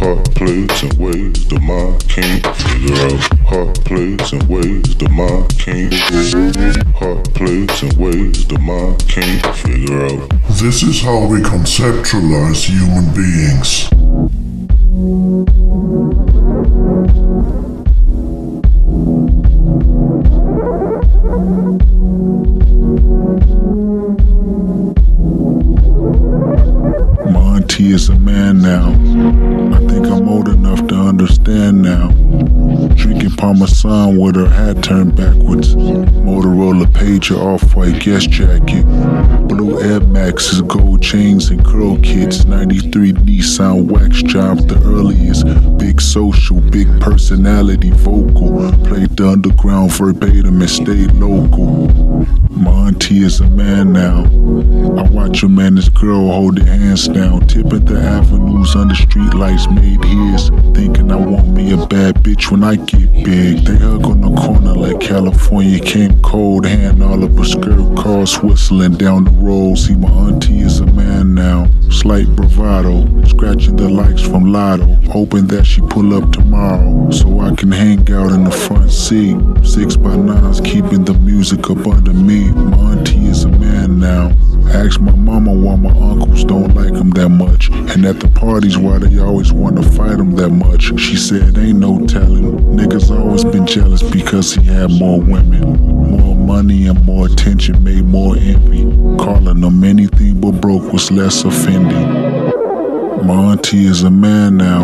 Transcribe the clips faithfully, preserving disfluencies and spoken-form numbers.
Hot plays and ways the mind can't figure out. Hot plays and ways the mind can't. Hot plays and ways the mind can't figure out. This is how we conceptualize human beings. Monty is a man now. I think I'm old enough to understand now. Drinking Parmesan with her hat turned backwards. Motorola pager, off-white guest jacket. Blue Air Maxes, gold chains and curl kits. ninety-three Nissan wax job, the earliest. Big social, big personality, vocal. Played the underground verbatim and stayed local. Monty is a man now. I watch him and his girl hold their hands down, tipping the avenues under street lights made his. Thinking I want me a bad bitch when I get big. They hug on the corner like California came cold. Hand all up her skirt, cars whistling down the road. See, my auntie is a man now. Slight bravado, scratching the likes from Lotto, hoping that she pull up tomorrow so I can hang out in the front seat. Six by nines keeping the music up under me. My auntie is a man now. Ask my mama why my uncles don't like him that much, and at the parties why they always wanna fight him that much. She said ain't no telling. Niggas always been jealous because he had more women. More money and more attention made more envy. Calling them anything but broke was less offending. My auntie is a man now.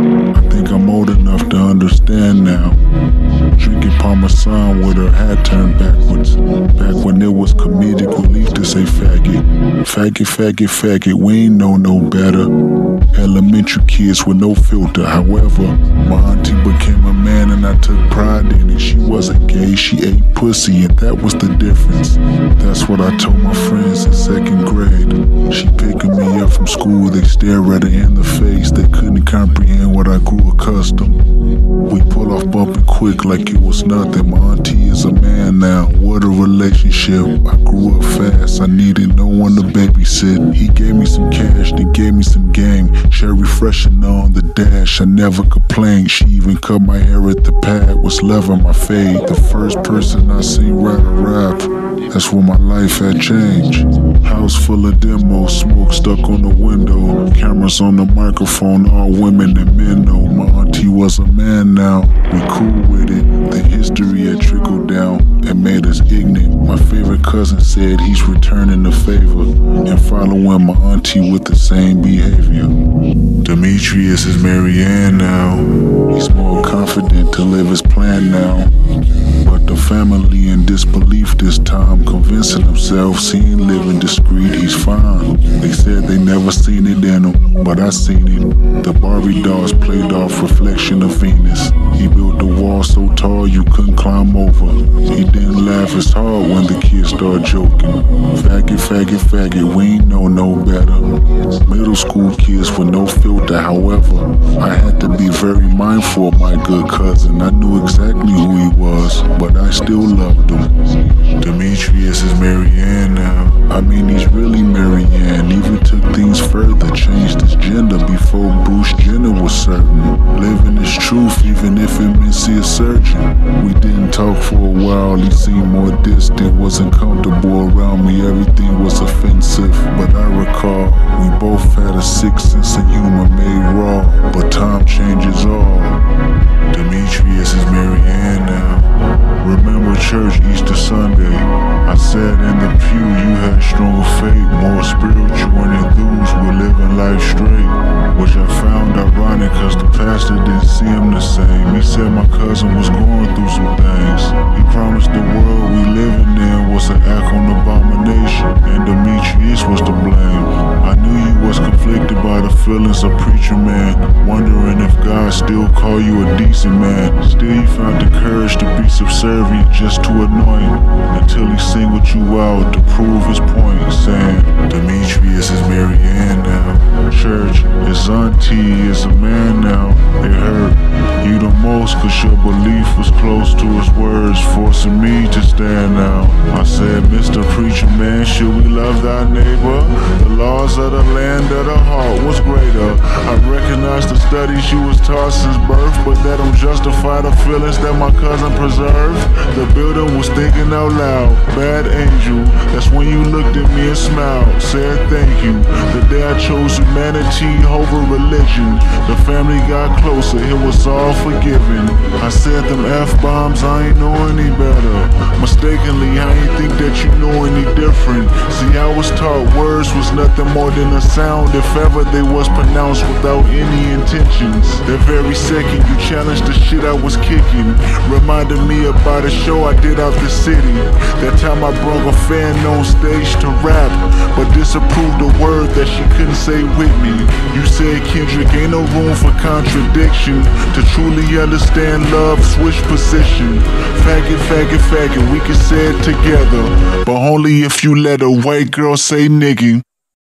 I think I'm old enough to understand now. Drinking Parmesan with her hat turned backwards. Back when it was comedic relief to say faggot. Faggot, faggot, faggot, we ain't know no better. Elementary kids with no filter. However, my auntie became a man and I took pride in it. She wasn't gay, she ate pussy, and that was the difference. That's what I told my friends in second grade. She picking me up from school, they stare at her in the face. They couldn't comprehend what I grew accustomed. We pull off bumping quick like it was nothing. My auntie is a man now. What a relationship. I grew up fast. I needed no one to babysit. He gave me some cash, then gave me some game. Cherry freshener on the dash. I never complained. She even cut my hair at the pad. Was loving my fade. The first person I seen write a rap. That's when my life had changed. House full of demos, smoke stuck on the window. Cameras on the microphone, all women and men know. My auntie was a man now. We cool with it. The history had trickled down and made us ignorant. My favorite cousin said he's returning the favor and following my auntie with the same behavior. Demetrius is Marianne now. He's more confident to live his plan now. But the family in disbelief this time, convincing themselves he ain't living discreet, he's fine. They said they never seen it in him, but I seen it. The Barbie dolls played off reflection of Venus. He built the wall so tall you couldn't climb over. He didn't laugh as hard when the kids started joking. Faggot, faggot, faggot, we ain't know no better. Middle school kids with no filter, however, I had to be very mindful of my good cousin. I knew exactly who he was, but I still loved him. Demetrius is Marianne now. I mean, he's really Marianne. Even took things further, changed his gender before Bruce Jenner was certain. Living his truth, even if it meant see a surgeon. We didn't talk for a while, he seemed more distant. Wasn't comfortable around me, everything was offensive. But I recall, we both had a sick sense of humor made raw. But time changes all. Demetrius is Marianne now. Remember church Easter Sunday. I said in the pew you had stronger faith, more spiritual and enthused with living life straight. Which I found ironic cause the pastor didn't see him the same. He said my cousin was going through some things. He promised the world we living in was an act on abomination, and Demetrius was to blame. I knew you was conflicted by the feelings of preacher man, wondering if God still call you a decent man. Still you found the courage to be subservient just to annoy him, until he singled you out to prove his point, saying Demetrius is Marianne now. Church, his auntie is a man now. It hurt. You the most cause your belief was close to his words, forcing me to stand out. I said, Mister Preacher Man, should we love thy neighbor? The laws of the land of the heart was greater. I recognize the studies you was taught since birth, but that don't justify the feelings that my cousin preserved. The building was thinking out loud, bad angel. That's when you looked at me and smiled, said thank you. The day I chose humanity over religion, the family got closer, it was all forgiven. I said them F-bombs, I ain't know any better. Mistakenly, I ain't think that you know any different. See, I was taught words was nothing more than a sound, if ever they was pronounced without any intentions. That very second you challenged the shit I was kicking, reminded me about a show I did out the city. That time I brought a fan on stage to rap, but disapproved the word that she couldn't say with me. You said, Kendrick, ain't no room for contradiction. To truly understand love, switch position. Faggot, faggot, faggot, we can say it together, but only if you let a white girl say nigga.